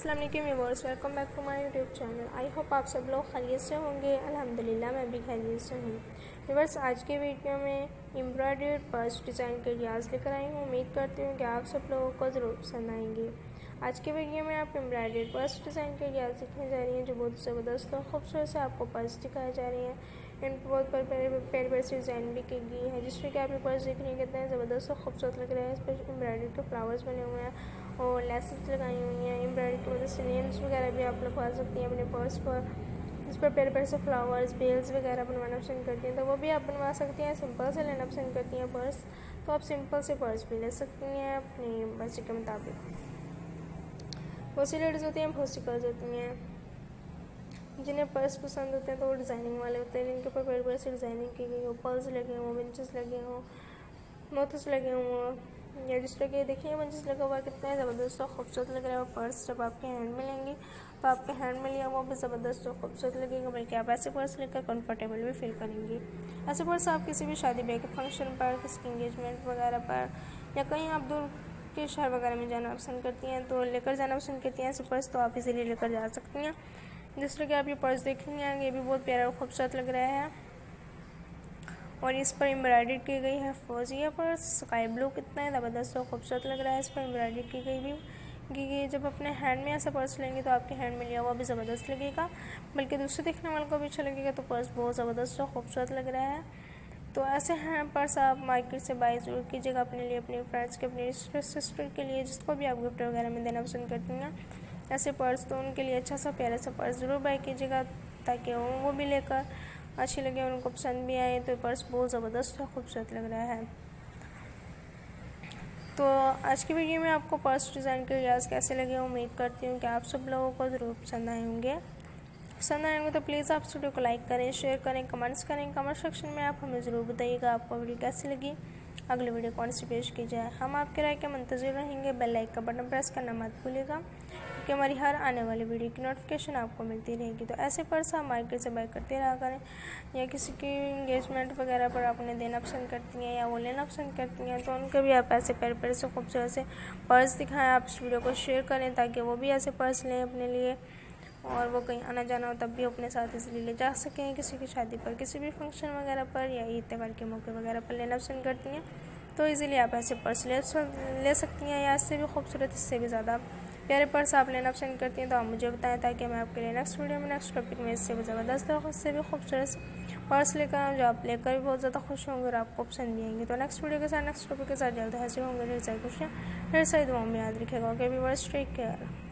अस्सलाम वालेकुम viewers, welcome back to my YouTube channel. I hope आप सब लोग खैरियत से होंगे। अल्हम्दुलिल्लाह मैं भी खैरियत से हूँ। व्यूअर्स, आज के वीडियो में एम्ब्रॉयडर्ड पर्स डिज़ाइन के रियाज लेकर आई हूँ। उम्मीद करती हूँ कि आप सब लोगों को ज़रूर पसंद आएंगे। आज के वीडियो में आप एम्ब्रॉयडर्ड पर्स डिज़ाइन के रियाज दिखने जा रही हैं, जो बहुत ज़बरदस्त और खूबसूरत से आपको पर्स दिखाई जा रही हैं। इन बहुत प्यारे से डिज़ाइन भी की गई है, जिसमें कि आप ये पर्स देख रही हैं कितने ज़बरदस्त और खूबसूरत लग रहे हैं। इस पर एम्ब्रॉयडरी के फ्लावर्स बने हुए हैं और लेसेस लगाई हुई हैं। एम्ब्रॉयडरी की वजह से नेम्स वगैरह भी आप लगवा सकती हैं अपने पर्स पर। इस पर प्यारे से फ्लावर्स बेल्स वगैरह बनवाना पसंद करती हैं तो वो भी आप बनवा सकती हैं। सिंपल से लेना पसंद करती हैं पर्स तो आप सिंपल से पर्स भी ले सकती हैं अपनी मर्जी के मुताबिक। बहुत सी लेडीज़ होती हैं, बहुत सी गर्ल्स होती हैं जिन्हें पर्स पसंद होते हैं तो वो डिज़ाइनिंग वाले होते हैं, जिनके ऊपर प्यारे से डिज़ाइनिंग की गई हो, पर्ल्स लगे हों, बंचेस लगे हों, मोतिस लगे हों, या जिस तरह के देखिए बंचेस लगा हुआ कितना ज़बरदस्त और खूबसूरत लग रहा है। वो पर्स जब आपके हैंड में लेंगी तो आपके हैंड में लिया हुआ भी ज़बरदस्त और खूबसूरत लगेगा, बल्कि आप ऐसे पर्स लेकर कंफर्टेबल भी फील करेंगी। ऐसे पर्स आप किसी भी शादी ब्याह के फंक्शन पर, किसी की इंगेजमेंट वगैरह पर, या कहीं आप दूर के शहर वगैरह में जाना पसंद करती हैं तो लेकर जाना पसंद करती हैं ऐसे पर्स, तो आप इजीली लेकर जा सकती हैं। जिस तरह के आप ये पर्स देखेंगे ये भी बहुत प्यारा और खूबसूरत लग रहा है और इस पर एम्ब्रॉयडरी की गई है फौजिया पर्स। स्काई ब्लू कितना ज़बरदस्त और खूबसूरत लग रहा है, इस पर एम्ब्रॉयडरी की गई जब अपने हैंड में ऐसा पर्स लेंगे तो आपके हैंड में लिया हुआ भी ज़बरदस्त लगेगा, बल्कि दूसरे देखने वालों को भी अच्छा लगेगा। तो पर्स बहुत ज़बरदस्त और खूबसूरत लग रहा है। तो ऐसे हैं पर्स आप मार्केट से बाय ज़रूर कीजिएगा अपने लिए, अपने फ्रेंड्स के, अपने सिस्टर के लिए, जिसको भी आप गिफ्ट वगैरह में देना पसंद करती हैं ऐसे पर्स, तो उनके लिए अच्छा सा प्यारा सा पर्स ज़रूर बाय कीजिएगा ताकि वो भी लेकर अच्छी लगे और उनको पसंद भी आए। तो पर्स बहुत ज़बरदस्त और खूबसूरत लग रहा है। तो आज की वीडियो में आपको पर्स डिज़ाइन के रियाज कैसे लगे, उम्मीद करती हूँ कि आप सब लोगों को ज़रूर पसंद आए होंगे। पसंद आए होंगे तो प्लीज़ आप वीडियो को लाइक करें, शेयर करें, कमेंट्स करें। कमेंट सेक्शन में आप हमें ज़रूर बताइएगा आपको वीडियो कैसी लगी, अगली वीडियो कौन सी पेश की जाए। हम आपके राय के मंतज़र रहेंगे। बेल लाइक का बटन प्रेस करना मत भूलिएगा क्योंकि हमारी हर आने वाली वीडियो की नोटिफिकेशन आपको मिलती रहेगी। तो ऐसे पर्स आप मार्केट से बाय करते रहा करें, या किसी की इंगेजमेंट वगैरह पर आप उन्हें देना पसंद करती हैं या वो लेना पसंद करती हैं तो उनके भी आप ऐसे प्यारे से खूबसूरत से पर्स दिखाएं। आप इस वीडियो को शेयर करें ताकि वो भी ऐसे पर्स लें अपने लिए और वो कहीं आना जाना हो तब भी अपने साथ इसलिए ले जा सकें। किसी की शादी पर, किसी भी फंक्शन वगैरह पर या ईद त्यौहार के मौके वगैरह पर लेना पसंद करती हैं तो इजीली आप ऐसे पर्स ले सकती हैं, या इससे भी खूबसूरत, इससे भी ज़्यादा प्यारे पर्स आप लेना पसंद करती हैं तो आप मुझे बताएं ताकि मैं आपके लिए नेक्स्ट वीडियो में, नेक्स्ट टॉपिक में इससे भी ज़बरदस्त और इससे भी खूबसूरत पर्स लेकर आऊँ जो आप लेकर भी बहुत ज़्यादा खुश होंगे और आपको पसंद भी आएंगे। तो नेक्स्ट वीडियो के साथ, नेक्स्ट टॉपिक के साथ जल्द हाजिर होंगे। ढेर सारी खुशियाँ, ढेर सारी दुआओं में याद रखेगा। Okay viewers, take care.